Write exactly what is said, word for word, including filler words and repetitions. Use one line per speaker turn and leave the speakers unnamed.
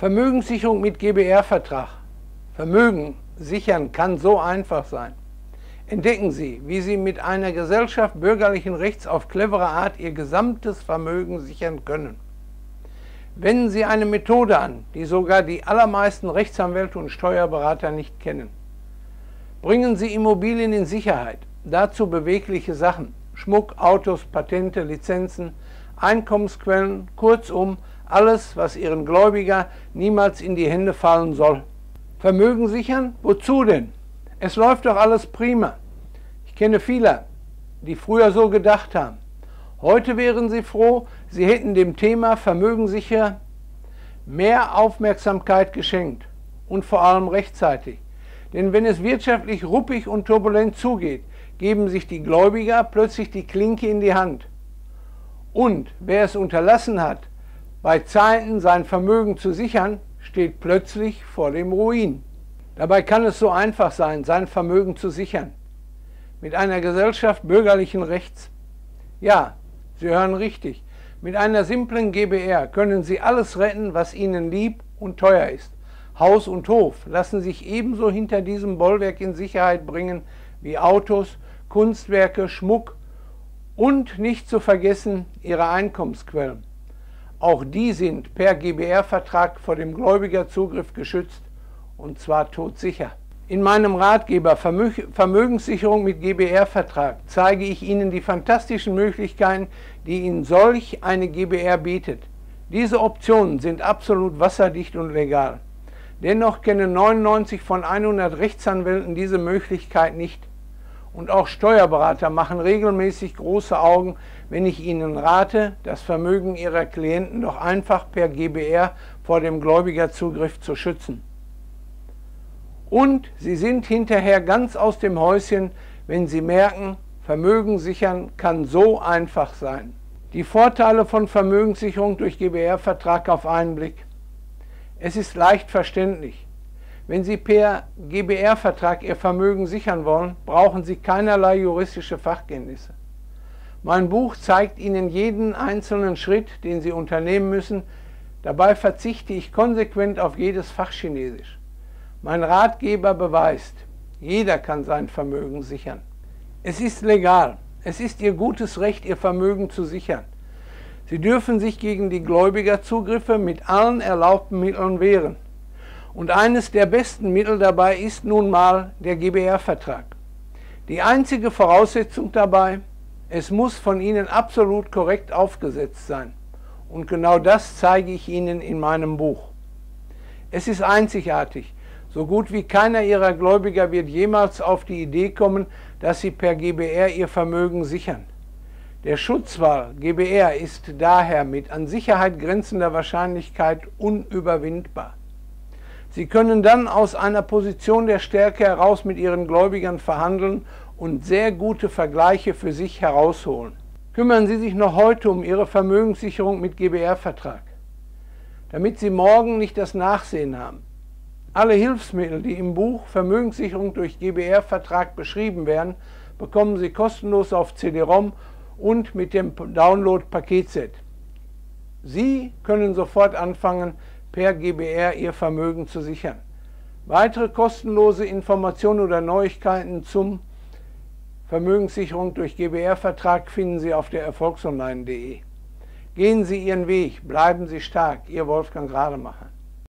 Vermögenssicherung mit G B R-Vertrag. Vermögen sichern kann so einfach sein. Entdecken Sie, wie Sie mit einer Gesellschaft bürgerlichen Rechts auf clevere Art Ihr gesamtes Vermögen sichern können. Wenden Sie eine Methode an, die sogar die allermeisten Rechtsanwälte und Steuerberater nicht kennen. Bringen Sie Immobilien in Sicherheit, dazu bewegliche Sachen, Schmuck, Autos, Patente, Lizenzen, Einkommensquellen, kurzum alles, was Ihren Gläubiger niemals in die Hände fallen soll. Vermögen sichern? Wozu denn? Es läuft doch alles prima. Ich kenne viele, die früher so gedacht haben. Heute wären sie froh, sie hätten dem Thema Vermögen sicher mehr Aufmerksamkeit geschenkt und vor allem rechtzeitig. Denn wenn es wirtschaftlich ruppig und turbulent zugeht, geben sich die Gläubiger plötzlich die Klinke in die Hand. Und wer es unterlassen hat, bei Zeiten sein Vermögen zu sichern, steht plötzlich vor dem Ruin. Dabei kann es so einfach sein, sein Vermögen zu sichern. Mit einer Gesellschaft bürgerlichen Rechts. Ja, Sie hören richtig. Mit einer simplen G B R können Sie alles retten, was Ihnen lieb und teuer ist. Haus und Hof lassen sich ebenso hinter diesem Bollwerk in Sicherheit bringen wie Autos, Kunstwerke, Schmuck und nicht zu vergessen Ihre Einkommensquellen. Auch die sind per G B R-Vertrag vor dem Gläubigerzugriff geschützt und zwar todsicher. In meinem Ratgeber Vermögenssicherung mit G B R-Vertrag zeige ich Ihnen die fantastischen Möglichkeiten, die Ihnen solch eine G B R bietet. Diese Optionen sind absolut wasserdicht und legal. Dennoch kennen neunundneunzig von hundert Rechtsanwälten diese Möglichkeit nicht. Und auch Steuerberater machen regelmäßig große Augen, wenn ich ihnen rate, das Vermögen ihrer Klienten doch einfach per G B R vor dem Gläubigerzugriff zu schützen. Und sie sind hinterher ganz aus dem Häuschen, wenn sie merken, Vermögen sichern kann so einfach sein. Die Vorteile von Vermögenssicherung durch G B R-Vertrag auf einen Blick. Es ist leicht verständlich. Wenn Sie per G B R-Vertrag Ihr Vermögen sichern wollen, brauchen Sie keinerlei juristische Fachkenntnisse. Mein Buch zeigt Ihnen jeden einzelnen Schritt, den Sie unternehmen müssen. Dabei verzichte ich konsequent auf jedes Fachchinesisch. Mein Ratgeber beweist, jeder kann sein Vermögen sichern. Es ist legal. Es ist Ihr gutes Recht, Ihr Vermögen zu sichern. Sie dürfen sich gegen die Gläubigerzugriffe mit allen erlaubten Mitteln wehren. Und eines der besten Mittel dabei ist nun mal der G B R-Vertrag. Die einzige Voraussetzung dabei, es muss von Ihnen absolut korrekt aufgesetzt sein. Und genau das zeige ich Ihnen in meinem Buch. Es ist einzigartig. So gut wie keiner Ihrer Gläubiger wird jemals auf die Idee kommen, dass Sie per G B R Ihr Vermögen sichern. Der Schutzwall G B R ist daher mit an Sicherheit grenzender Wahrscheinlichkeit unüberwindbar. Sie können dann aus einer Position der Stärke heraus mit Ihren Gläubigern verhandeln und sehr gute Vergleiche für sich herausholen. Kümmern Sie sich noch heute um Ihre Vermögenssicherung mit G B R-Vertrag, damit Sie morgen nicht das Nachsehen haben. Alle Hilfsmittel, die im Buch Vermögenssicherung durch G B R-Vertrag beschrieben werden, bekommen Sie kostenlos auf C D-ROM und mit dem Download-Paketset. Sie können sofort anfangen, per G B R Ihr Vermögen zu sichern. Weitere kostenlose Informationen oder Neuigkeiten zum Vermögenssicherung durch G B R-Vertrag finden Sie auf der erfolgsonline punkt de. Gehen Sie Ihren Weg, bleiben Sie stark, Ihr Wolfgang Rademacher.